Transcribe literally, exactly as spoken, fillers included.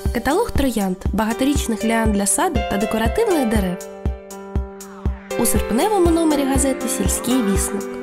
Каталог троянд, багаторічних ліан для саду та декоративних дерев. У серпневому номері газети «Сільський вісник».